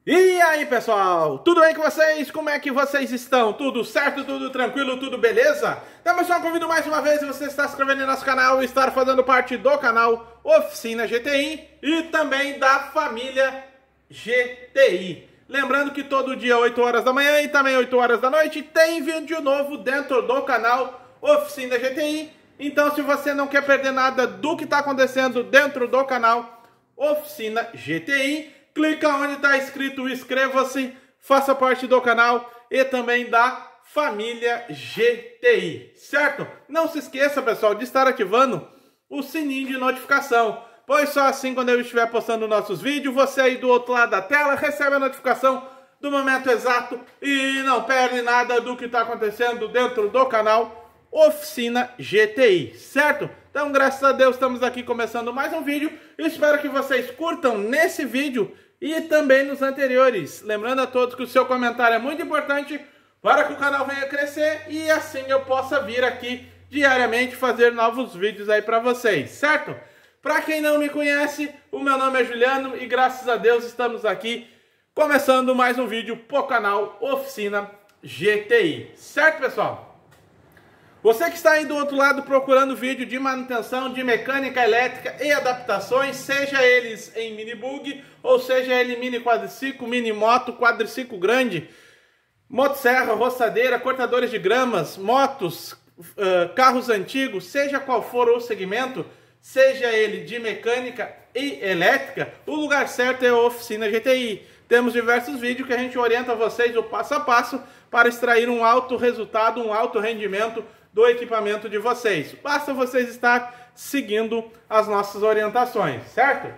E aí pessoal, tudo bem com vocês? Como é que vocês estão? Tudo certo? Tudo tranquilo? Tudo beleza? Então pessoal, convido mais uma vez você estar se inscrevendo no nosso canal e estar fazendo parte do canal Oficina GTI e também da família GTI. Lembrando que todo dia 8 horas da manhã e também 8 horas da noite tem vídeo novo dentro do canal Oficina GTI. Então se você não quer perder nada do que está acontecendo dentro do canal Oficina GTI, clica onde está escrito inscreva-se, faça parte do canal e também da família GTI, certo? Não se esqueça, pessoal, de estar ativando o sininho de notificação, pois só assim, quando eu estiver postando nossos vídeos, você aí do outro lado da tela recebe a notificação do momento exato e não perde nada do que está acontecendo dentro do canal Oficina GTI, certo? Então, graças a Deus, estamos aqui começando mais um vídeo. Espero que vocês curtam nesse vídeo e também nos anteriores. Lembrando a todos que o seu comentário é muito importante para que o canal venha crescer e assim eu possa vir aqui diariamente fazer novos vídeos aí para vocês, certo? Para quem não me conhece, o meu nome é Juliano e graças a Deus estamos aqui começando mais um vídeo para o canal Oficina GTI, certo, pessoal? Você que está aí do outro lado procurando vídeo de manutenção de mecânica elétrica e adaptações, seja eles em mini bug, ou seja ele mini quadriciclo, mini moto, quadriciclo grande, motosserra, roçadeira, cortadores de gramas, motos, carros antigos, seja qual for o segmento, seja ele de mecânica e elétrica, o lugar certo é a Oficina GTI. Temos diversos vídeos que a gente orienta vocês o passo a passo para extrair um alto resultado, um alto rendimento do equipamento de vocês. Basta vocês estar seguindo as nossas orientações, certo?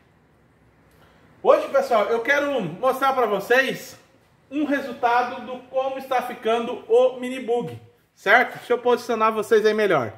Hoje, pessoal, eu quero mostrar para vocês um resultado do como está ficando o mini bug, certo? Deixa eu posicionar vocês aí melhor.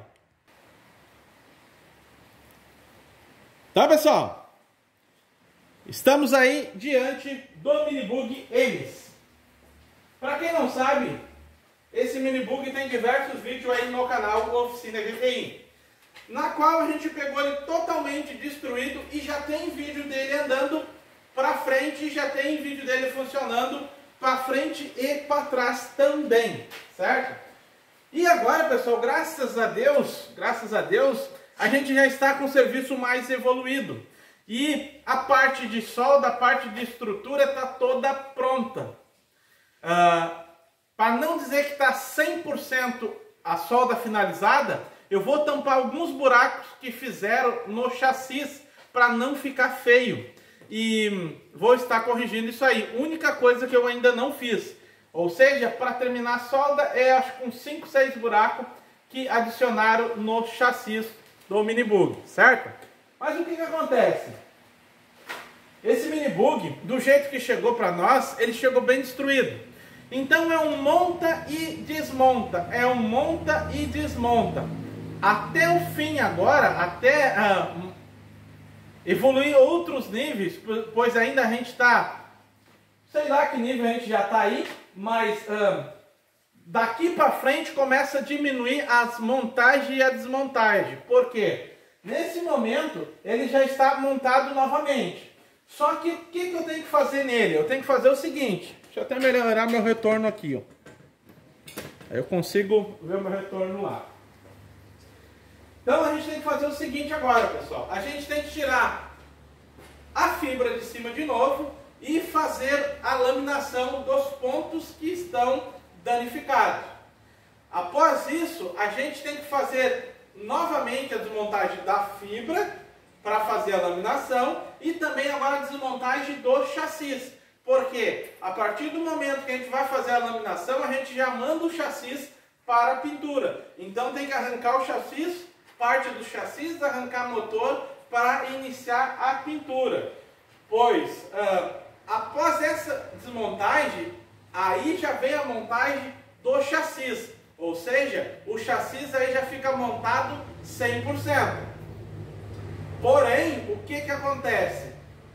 Tá, pessoal? Estamos aí diante do mini bug Ames. Para quem não sabe, esse mini bug tem diversos vídeos aí no canal Oficina GTI, na qual a gente pegou ele totalmente destruído e já tem vídeo dele andando para frente, já tem vídeo dele funcionando para frente e para trás também, certo? E agora, pessoal, graças a Deus, a gente já está com o serviço mais evoluído e a parte de solda, a parte de estrutura está toda pronta. Para não dizer que está 100% a solda finalizada, eu vou tampar alguns buracos que fizeram no chassi para não ficar feio. E vou estar corrigindo isso aí. Única coisa que eu ainda não fiz. Ou seja, para terminar a solda, acho que uns 5, 6 buracos que adicionaram no chassi do mini bug, certo? Mas o que acontece? Esse mini bug, do jeito que chegou para nós, ele chegou bem destruído. Então é um monta e desmonta, é um monta e desmonta. Até o fim agora, até evoluir outros níveis, pois ainda a gente está, sei lá que nível a gente já está aí, mas daqui para frente começa a diminuir as montagens e a desmontagem. Por quê? Nesse momento ele já está montado novamente. Só que o que eu tenho que fazer nele? Eu tenho que fazer o seguinte. Deixa eu até melhorar meu retorno aqui, ó. Aí eu consigo ver o meu retorno lá. Então a gente tem que fazer o seguinte agora, pessoal. A gente tem que tirar a fibra de cima de novo e fazer a laminação dos pontos que estão danificados. Após isso, a gente tem que fazer novamente a desmontagem da fibra para fazer a laminação e também agora a desmontagem do chassi. Porque a partir do momento que a gente vai fazer a laminação, a gente já manda o chassi para a pintura. Então tem que arrancar o chassi, parte do chassi, arrancar o motor para iniciar a pintura. Pois após essa desmontagem, aí já vem a montagem do chassi. Ou seja, o chassi aí já fica montado 100%. Porém, o que acontece?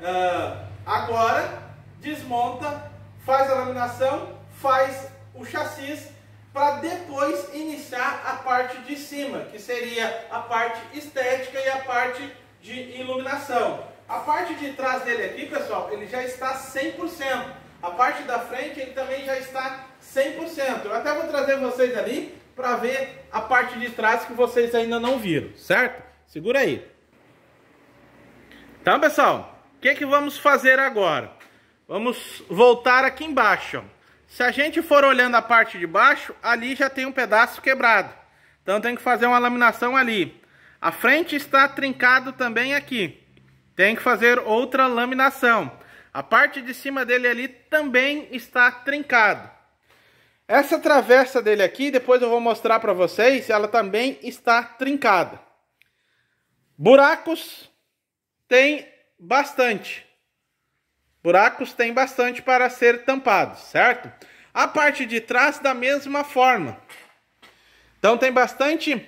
Agora desmonta, faz a laminação, faz o chassi para depois iniciar a parte de cima, que seria a parte estética e a parte de iluminação. A parte de trás dele aqui, pessoal, ele já está 100%. A parte da frente ele também já está 100%. Eu até vou trazer vocês ali para ver a parte de trás que vocês ainda não viram, certo? Segura aí. Então, pessoal, o que vamos fazer agora? Vamos voltar aqui embaixo. Se a gente for olhando a parte de baixo, ali já tem um pedaço quebrado. Então tem que fazer uma laminação ali. A frente está trincado também aqui. Tem que fazer outra laminação. A parte de cima dele ali também está trincado. Essa travessa dele aqui, depois eu vou mostrar para vocês, ela também está trincada. Buracos tem bastante. Buracos tem bastante para ser tampados, certo? A parte de trás da mesma forma. Então tem bastante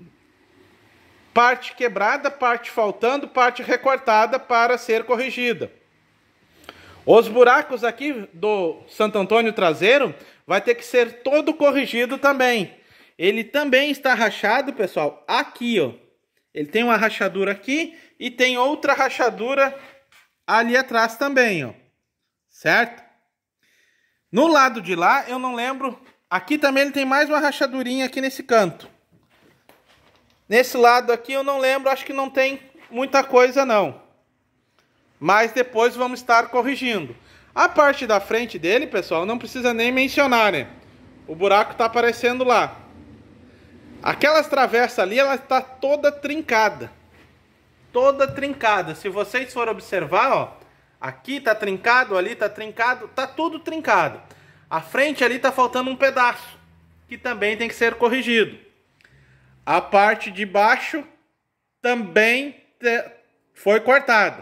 parte quebrada, parte faltando, parte recortada para ser corrigida. Os buracos aqui do Santo Antônio traseiro vai ter que ser todo corrigido também. Ele também está rachado, pessoal, aqui, ó. Ele tem uma rachadura aqui e tem outra rachadura ali atrás também, ó. Certo? No lado de lá, eu não lembro. Aqui também ele tem mais uma rachadurinha aqui nesse canto. Nesse lado aqui eu não lembro, acho que não tem muita coisa não. Mas depois vamos estar corrigindo. A parte da frente dele, pessoal, não precisa nem mencionar, né? O buraco está aparecendo lá. Aquelas travessas ali, ela está toda trincada. Toda trincada. Se vocês forem observar, ó, aqui está trincado, ali está trincado, está tudo trincado. A frente ali está faltando um pedaço, que também tem que ser corrigido. A parte de baixo também foi cortada.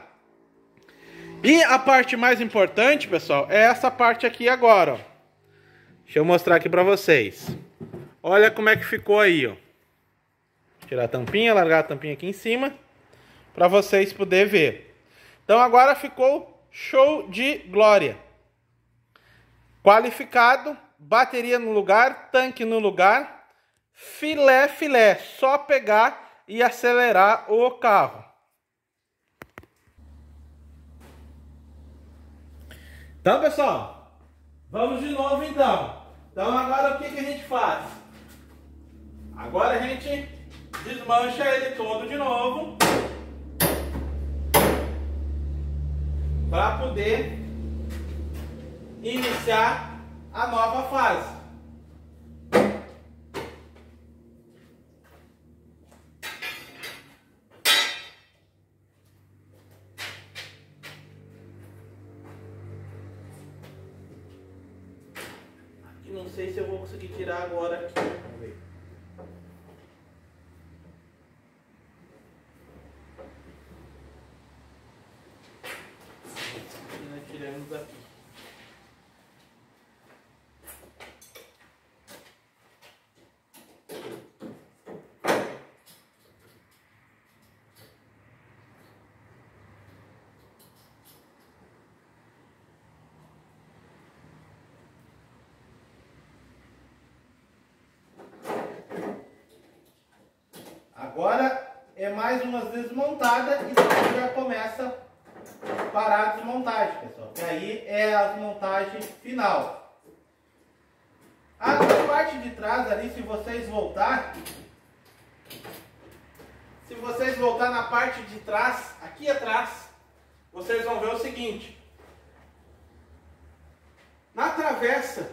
E a parte mais importante, pessoal, é essa parte aqui agora, ó. Deixa eu mostrar aqui para vocês. Olha como é que ficou aí, ó. Tirar a tampinha, largar a tampinha aqui em cima, para vocês poderem ver. Então agora ficou show de glória. Qualificado, bateria no lugar, tanque no lugar, filé, filé. Só pegar e acelerar o carro. Então, pessoal, vamos de novo então. Então agora o que a gente faz? Agora a gente desmancha ele todo de novo, para poder iniciar a nova fase. Aqui não sei se eu vou conseguir tirar agora aqui. Vamos ver. Nós tiramos aqui. Agora é mais umas desmontadas e depois já começa a parar a desmontagem, pessoal. E aí é a montagem final. A parte de trás ali, se vocês voltar na parte de trás, aqui atrás, vocês vão ver o seguinte. Na travessa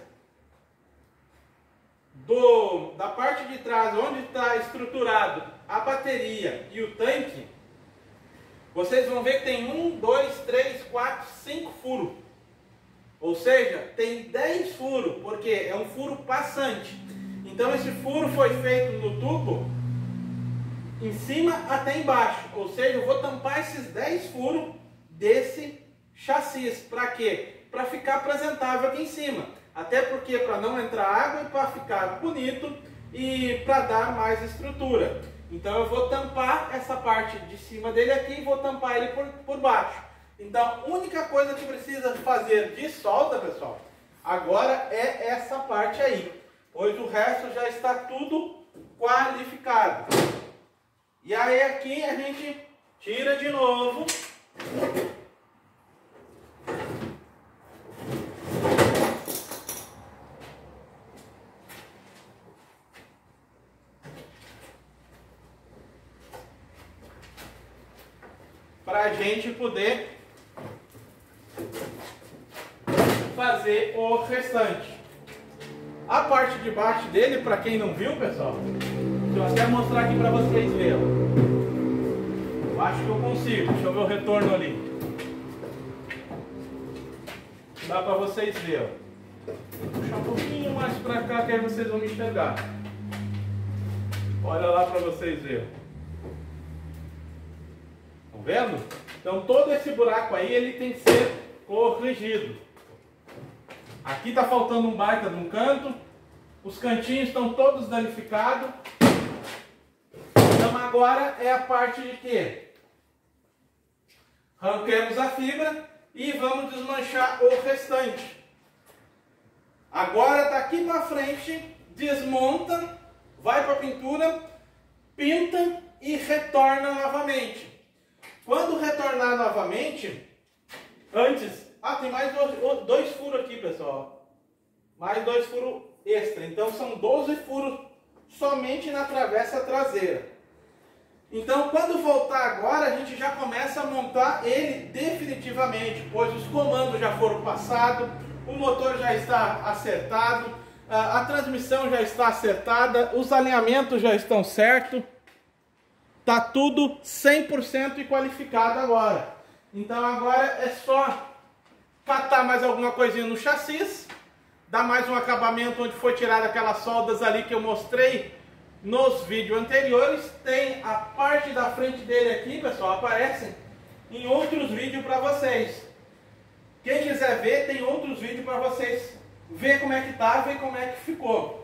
da parte de trás, onde está estruturado a bateria e o tanque, vocês vão ver que tem 1, 2, 3, 4, 5 furos. Ou seja, tem 10 furos, porque é um furo passante. Então esse furo foi feito no tubo, em cima até embaixo. Ou seja, eu vou tampar esses 10 furos desse chassi. Para quê? Para ficar apresentável aqui em cima. Até porque para não entrar água e para ficar bonito e para dar mais estrutura. Então eu vou tampar essa parte de cima dele aqui e vou tampar ele por baixo. Então a única coisa que precisa fazer de solda, pessoal, agora é essa parte aí. Pois o resto já está tudo qualificado. E aí aqui a gente tira de novo Para a gente poder fazer o restante. A parte de baixo dele, para quem não viu, pessoal, deixa eu até mostrar aqui para vocês verem. Eu acho que eu consigo. Deixa eu ver o retorno ali. Dá para vocês verem. Vou puxar um pouquinho mais para cá que aí vocês vão me enxergar. Olha lá para vocês verem. Estão vendo? Então todo esse buraco aí ele tem que ser corrigido. Aqui está faltando um baita de um canto. Os cantinhos estão todos danificados. Então agora é a parte de quê? Arranquemos a fibra e vamos desmanchar o restante. Agora daqui para frente, desmonta, vai para a pintura, pinta e retorna novamente. Quando retornar novamente, antes... tem mais dois furos aqui, pessoal. Mais 2 furos extra. Então são 12 furos somente na travessa traseira. Então quando voltar agora, a gente já começa a montar ele definitivamente, pois os comandos já foram passados, o motor já está acertado, a transmissão já está acertada, os alinhamentos já estão certos. Tá tudo 100% qualificado agora. Então agora é só catar mais alguma coisinha no chassi, dar mais um acabamento onde foi tirada aquelas soldas ali que eu mostrei nos vídeos anteriores. Tem a parte da frente dele aqui, pessoal, aparece em outros vídeos para vocês. Quem quiser ver, tem outros vídeos para vocês ver como é que tá, ver como é que ficou.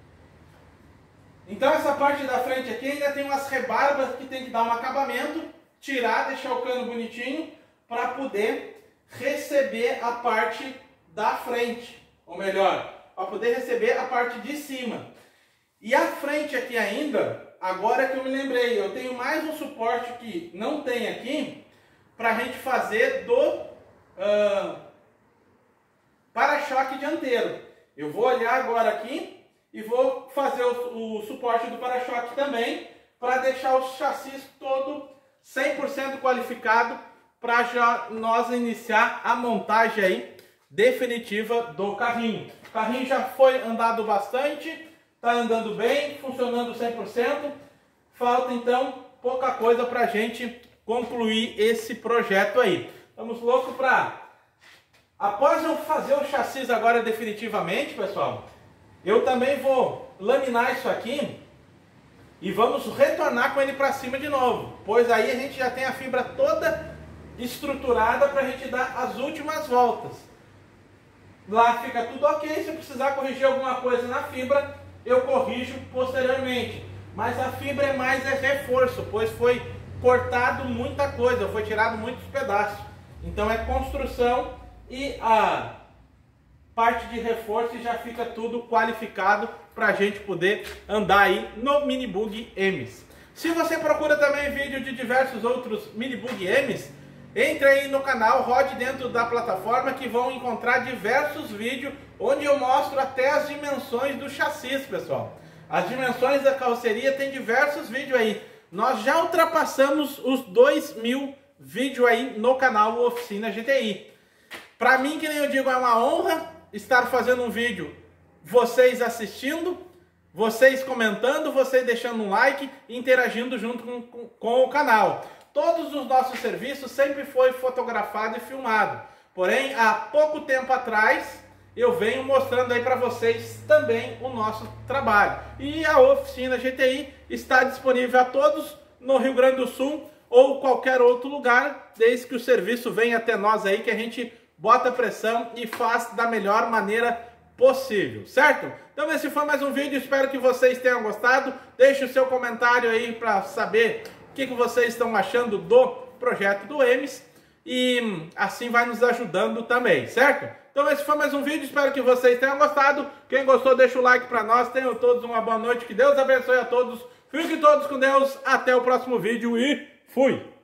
Então essa parte da frente aqui ainda tem umas rebarbas que tem que dar um acabamento, tirar, deixar o cano bonitinho para poder receber a parte da frente, ou melhor, para poder receber a parte de cima. E a frente aqui ainda, agora que eu me lembrei, eu tenho mais um suporte que não tem aqui, para a gente fazer do para-choque dianteiro. Eu vou olhar agora aqui e vou fazer o suporte do para-choque também, para deixar o chassi todo 100% qualificado, para já nós iniciar a montagem aí definitiva do carrinho. O carrinho já foi andado bastante, está andando bem, funcionando 100%. Falta então pouca coisa para a gente concluir esse projeto aí. Estamos loucos para... Após eu fazer o chassi agora definitivamente, pessoal, eu também vou laminar isso aqui e vamos retornar com ele para cima de novo, pois aí a gente já tem a fibra toda estruturada para a gente dar as últimas voltas. Lá fica tudo ok, se eu precisar corrigir alguma coisa na fibra, eu corrijo posteriormente. Mas a fibra é mais reforço, pois foi cortado muita coisa, foi tirado muitos pedaços. Então é construção e a parte de reforço já fica tudo qualificado para a gente poder andar aí no Minibug M's. Se você procura também vídeo de diversos outros Minibug M's, entre aí no canal, rode dentro da plataforma que vão encontrar diversos vídeos onde eu mostro até as dimensões do chassi, pessoal. As dimensões da carroceria tem diversos vídeos aí. Nós já ultrapassamos os 2.000 vídeos aí no canal Oficina GTI. Para mim, que nem eu digo, é uma honra estar fazendo um vídeo, vocês assistindo, vocês comentando, vocês deixando um like e interagindo junto com o canal. Todos os nossos serviços sempre foi fotografado e filmado. Porém, há pouco tempo atrás, eu venho mostrando aí para vocês também o nosso trabalho. E a Oficina GTI está disponível a todos no Rio Grande do Sul ou qualquer outro lugar, desde que o serviço venha até nós aí, que a gente bota pressão e faz da melhor maneira possível, certo? Então esse foi mais um vídeo, espero que vocês tenham gostado. Deixe o seu comentário aí para saber o que vocês estão achando do projeto do M's e assim vai nos ajudando também, certo? Então esse foi mais um vídeo, espero que vocês tenham gostado. Quem gostou, deixa o like para nós. Tenham todos uma boa noite, que Deus abençoe a todos. Fiquem todos com Deus, até o próximo vídeo e fui!